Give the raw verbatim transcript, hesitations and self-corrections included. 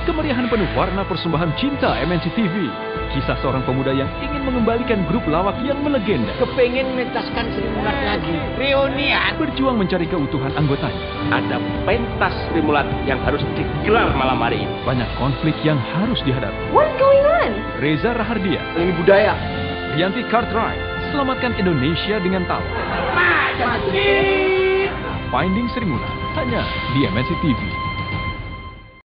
Kemeriahan penuh warna persembahan cinta M N C T V. Kisah seorang pemuda yang ingin mengembalikan grup lawak yang melegenda. Kepengen mentaskan Sri Mulat lagi. Reunian. Berjuang mencari keutuhan anggotanya. Ada pentas Sri Mulat yang harus digelar malam hari ini. Banyak konflik yang harus dihadapi. What's going on? Reza Rahardian. Ini budaya. Rianti Cartwright. Selamatkan Indonesia dengan tawa. Finding Sri Mulat hanya di M N C T V.